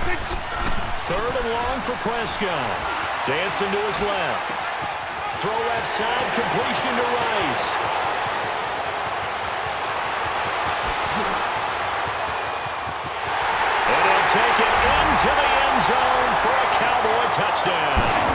Third and long for Prescott. Dancing to his left. Throw left side, completion to Rice. And he'll take it into the end zone for a Cowboy touchdown.